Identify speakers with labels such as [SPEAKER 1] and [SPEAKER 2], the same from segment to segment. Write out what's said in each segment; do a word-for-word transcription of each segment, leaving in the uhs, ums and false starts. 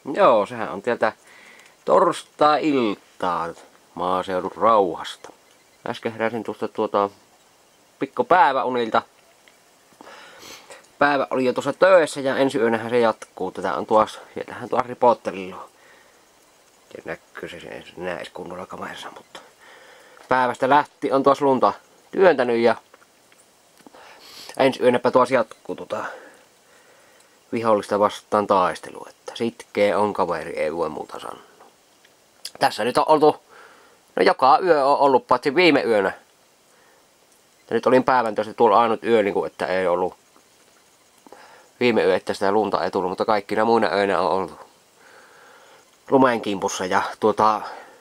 [SPEAKER 1] Joo, sehän on täältä torstai-iltaa maaseudun rauhasta. Äsken heräsin tuosta tuota pikko päiväunilta. Päivä oli jo tuossa töissä ja ensi yönähän se jatkuu. Tätä on tuossa, sieltähän tuossa ripottelilla. Ja näkyy se, se ei näe edes kunnolla kamerassa, mutta päivästä lähti on tuossa lunta työntänyt ja ensi yönäpä tuossa jatkuu tuota vihollista vastaan taistelu, että sitkeä on kaveri, ei voi muuta sanoa. Tässä nyt on oltu, no joka yö on ollut, paitsi viime yönä. Ja nyt olin päivän tosi tuolla ainut yö, niin kuin, että ei ollut viime yö, että sitä lunta ei tullut, mutta kaikkina muina öinä on ollut lumen kimpussa ja tuota,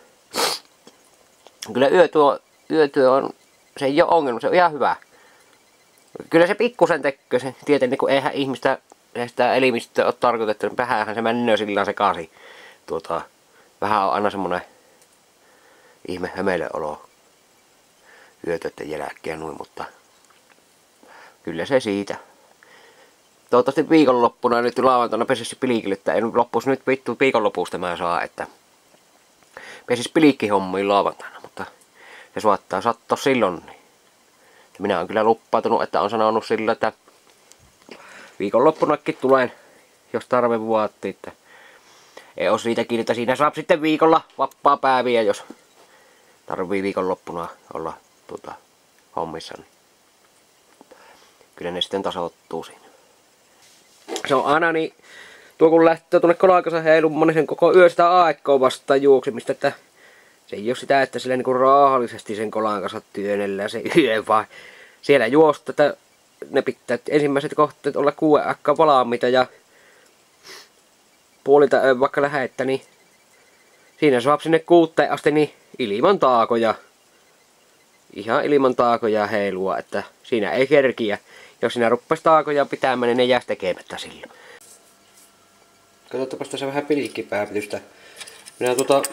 [SPEAKER 1] kyllä yötyö, yötyö on, se ei ole ongelma, se on ihan hyvä. Kyllä se pikkusen tekee se, tietenkin kun eihän ihmistä sitä elimistä ole tarkoitettu, niin vähänhän se mennöö sillä sekaisin. Tuota, vähän on aina semmonen ihme hömeileolo yötöiden jälkeen noin, mutta kyllä se siitä. Toivottavasti viikonloppuna nyt lauantaina pesisi pilikille, että ei loppuisi nyt vittu viikonlopusta mä saa, että pesis pilikkihommiin lauantaina, mutta se suottaa sattua silloin. Niin. Minä olen kyllä luppautunut, että on sanonut sillä, että viikonloppunakin tulen, jos tarve vaatii, että ei ole siitä kiinni, että siinä saa sitten viikolla vapaa päiviä, jos tarvii viikonloppuna olla tuota, hommissa. Niin kyllä ne sitten tasoittuu siinä. Se on aina niin, tuo kun lähtee tuonne Kolakassa heilumaan, niin sen koko yö sitä aikaa vastaan juoksemista, että se ei ole sitä, että sillä niinku raahallisesti sen kolan kanssa työnnellään se yö, vaan siellä juosta, että ne pitää ensimmäiset kohteet olla kuuden aikaa valmiita ja puolilta vaikka lähettä, niin siinä saa sinne kuuteen asti niin ilman taakoja. Ihan ilman taakoja heilua, että siinä ei kerkiä. Jos sinä ruppasi taakoja pitämään, niin ne jäisi tekemättä silloin. Katsotaanpas tässä vähän pilikkipääpitystä. Minä tuota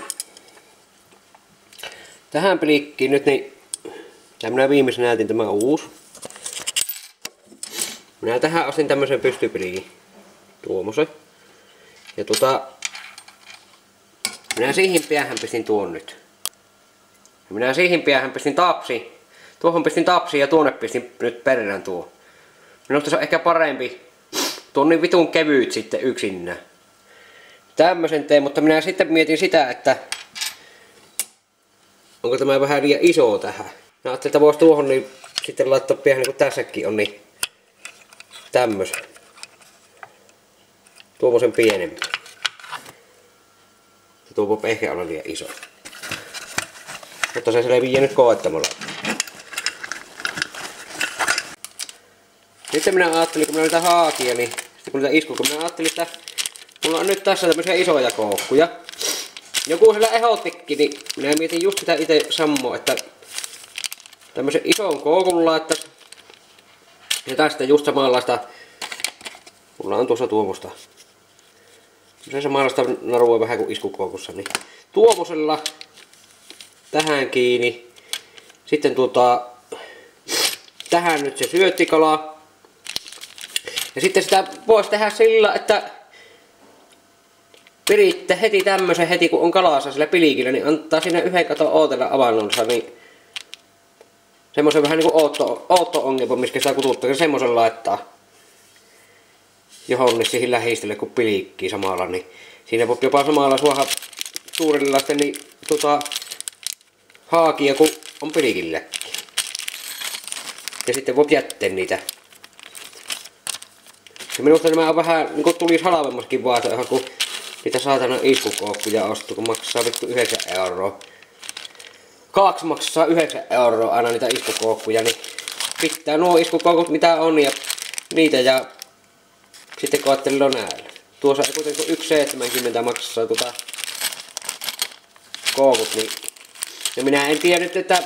[SPEAKER 1] tähän pilikkiin nyt niin, tämä minä viimeisen näytin, tämä on uusi. Minä tähän ostin tämmösen pystypilikin. Tuommoisen. Ja tota, minä siihen päähän pistin tuon nyt. Ja minä siihen päähän pistin tapsi. Tuohon pistin tapsi ja tuonne pistin nyt perään tuo. Minusta se on ehkä parempi. Tuo on niin vitun kevyt sitten yksinään. Tämmösen tein, mutta minä sitten mietin sitä, että onko tämä vähän liian iso tähän. Mä ajattelin, että voisi tuohon niin sitten laittaa päähän niin kuin tässäkin on niin tämmösen. Tuommoisen pienempi. Se tuo voi ehkä olla liian iso. Mutta se selviää nyt koettamalla. Sitten minä ajattelin, kun minä niitä haakia, niin sitten kun niitä isku, kun minä ajattelin, että mulla on nyt tässä tämmöisiä isoja koukkuja. Joku siellä ehottikin, niin minä mietin just sitä itse sammoa, että tämmöisen ison koukun laittaisi. Ja tästä just samanlaista, mulla on tuossa tuommoista. Se samanlaista narua vähän kuin iskukoukussa, niin tuommoisella tähän kiinni. Sitten tuota, tähän nyt se syöttikala. Ja sitten sitä voisi tehdä sillä, että piritte heti tämmösen heti kun on kalassa sillä pilikillä, niin antaa sinne yhden katon ootella avannossa, niin semmoisen vähän niinku ootto, ootto-ongelma, miskä sitä kututtaa, semmoisen laittaa. Johon niin siihen lähistölle kun pilikkii samalla, niin siinä voi jopa samalla suoha suurenlaisten niin tota haakia kun on pilikilläkin. Ja sitten voi jättää niitä. Ja minusta nämä on vähän niinku tulisi halvemmaskin vaihtoehto, kun niitä saatana iskukoukkuja ostuu, kun maksaa vittu yhdeksän euroa. Kaksi maksaa yhdeksän euroa aina niitä iskukoukkuja, niin pitää nuo iskukoukut mitä on ja niitä ja sitten koettelilla näillä. Tuossa ei kuitenkin yksi seitsemänkymmentä maksaa tuota koukut, niin ja minä en tiedä, että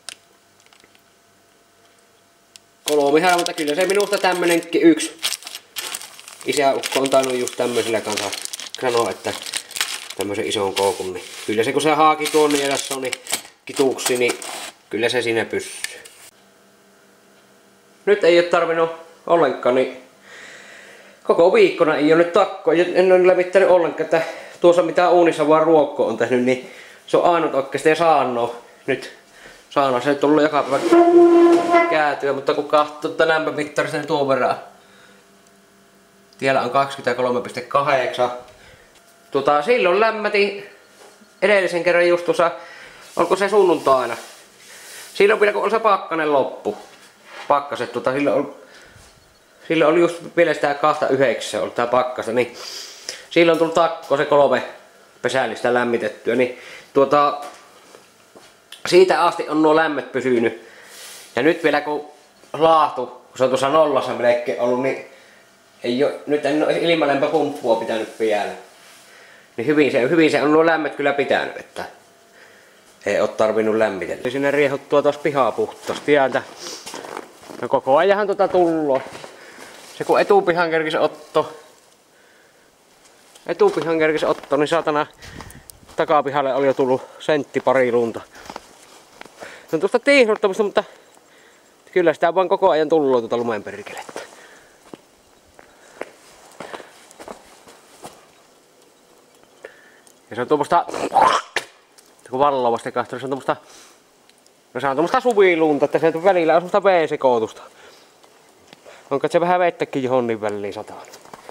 [SPEAKER 1] kolmihan, mutta kyllä se minusta tämmönenkin yksi isäukko on tainnut just tämmöisellä kanssa sanoa, että tämmöisen ison koukun, niin kyllä se kun se haaki tuon niin edessä on niin kituksi, niin kyllä se siinä pysyy. Nyt ei ole tarvinnut ollenkaan niin koko viikkona ei ole nyt takkoa. En ole lämmittänyt ollenkaan, että tuossa mitä uunissa vaan ruokko on tehnyt, niin se on ainut oikeesti saannoa nyt. Saannoa, se on tullut joka päivä käytyä, mutta kun katsoo tätä lämpömittarista, niin tuon verran. Siellä on kaksikymmentäkolme pilkku kahdeksan. Tuota, silloin lämmätin edellisen kerran just tuossa, olko se sunnuntaina. Silloin vielä kun on se pakkanen loppu. Pakkaset, tuota, silloin, oli, silloin oli just vielä sitä kaksikymmentäyhdeksän oli tää pakkasta, niin silloin tuli takko se kolme pesällistä lämmitettyä, niin tuota, siitä asti on nuo lämmöt pysynyt. Ja nyt vielä kun laahtu, kun se on tuossa nollassa melkein ollut, niin ei ole, nyt en ole ilmalämpöpumppua pitänyt vielä. Niin hyvin se, hyvin se on nuo lämmöt kyllä pitänyt, että ei ole tarvinnut lämmitellä. Sinne riehuttua tuossa pihaa puhtaasti jääntä. No koko ajan tuota tullo. Se kun etupihan kerkisi otto. Etupihan kerkisi otto, niin saatana takapihalle oli jo tullut sentti pari lunta. Se on tuosta tiihruttamista, mutta kyllä sitä vaan koko ajan tullut tuota lumen perkelettä. Ja se on tuommoista, kun vallovasti katsoo, se on tuommoista, no se on tuommoista suvilunta, että se välillä on semmoista vee-sekoitusta. Onko se vähän vettäkin johonkin väliin sataa.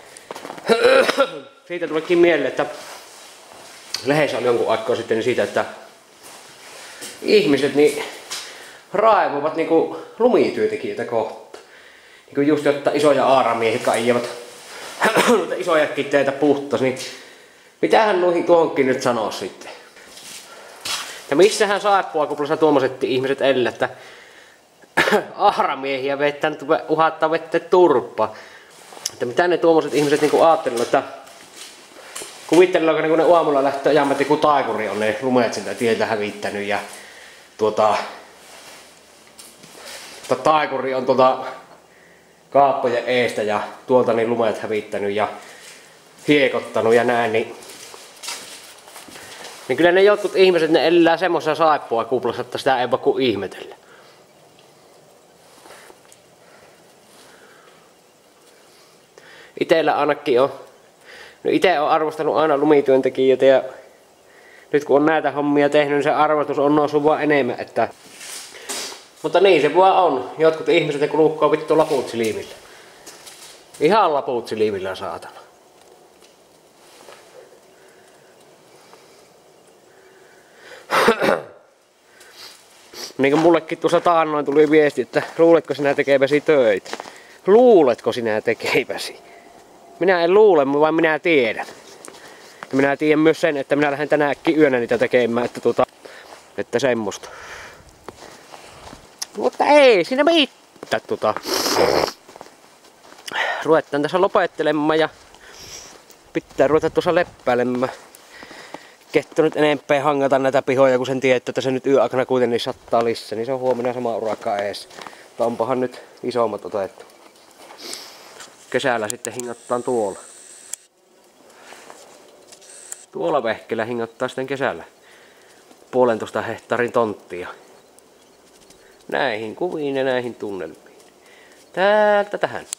[SPEAKER 1] Siitä tuleekin mieleen, että lehdessä oli jonkun aikaa sitten niin siitä, että ihmiset niin raivuvat niinku lumityötekijöitä kohtaan. Niinku just jotta isoja aaramiehiä, jotka ajavat isoja kitteitä puhtaas, niin mitähän noihin tuohonkin nyt sanoo sitten? Ja missähän saippua kuplassa tuommoiset ihmiset elää, että aaramiehiä vettä nyt uhattaa vettä turpaa. Että mitä ne tuommoiset ihmiset niinku ajattelevat, että kuvitteleeko ne kun ne aamulla lähtee ajamaan, että kun taikuri on ne lumeet siltä tieltä hävittänyt ja tuota, tuota taikuri on tuota kaappojen eestä ja tuolta niin lumeet hävittänyt ja hiekottanut ja näin, niin, niin kyllä ne jotkut ihmiset ne elää semmoisessa saippua kuplassa, että sitä ei voi kuin ihmetellä. Itellä ainakin on, no ite on arvostanut aina lumityöntekijöitä ja nyt kun on näitä hommia tehnyt, niin se arvostus on noussut vaan enemmän, että mutta niin se vaan on. Jotkut ihmiset ne kulukkaa vittu laput silmillä. Ihan laput silmillä saatana. Niin kuin mullekin tuossa taannoin tuli viesti, että luuletko sinä tekeväsi töitä? Luuletko sinä tekeväsi? Minä en luule, vaan minä tiedän. Ja minä tiedän myös sen, että minä lähden tänäänkin yönä niitä tekemään, että, tuota, että semmoista. Mutta ei siinä mitään. Tuota. Ruvetaan tässä lopettelemaan ja pitää ruveta tuossa leppäilemään. Ketto nyt enempää hangata näitä pihoja, kun sen tietää, että se nyt yöaikana kuitenkin sattaa lisää, niin se on huomenna sama urakka ees. Mutta onpahan nyt isommat otettu. Kesällä sitten hingottaan tuolla. Tuolla vehkellä hingottaa sitten kesällä puolentoista hehtaarin tonttia. Näihin kuviin ja näihin tunnelmiin. Täältä tähän.